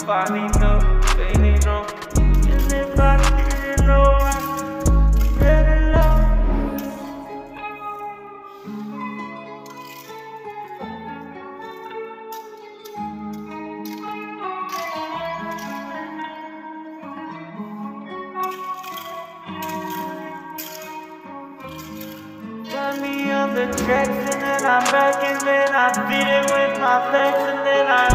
Nobody know, baby, no. And if I didn't know, I better love. Got me on the tracks and then I'm back and then I beat it with my legs and then I